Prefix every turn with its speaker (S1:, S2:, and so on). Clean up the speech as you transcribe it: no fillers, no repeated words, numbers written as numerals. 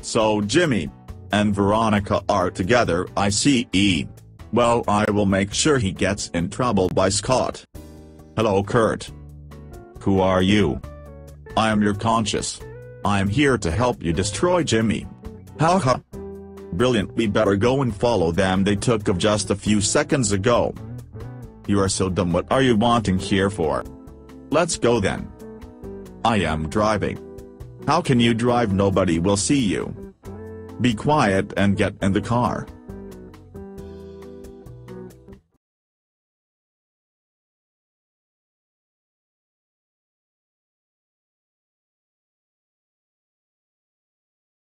S1: So Jimmy and Veronica are together, I see. Well, I will make sure he gets in trouble by Scott. Hello Kurt. Who are you? I am your conscience. I am here to help you destroy Jimmy. Haha. Brilliant, we better go and follow them. They took off just a few seconds ago. You are so dumb, what are you wanting here for? Let's go then. I am driving. How can you drive? Nobody will see you. Be quiet and get in the car.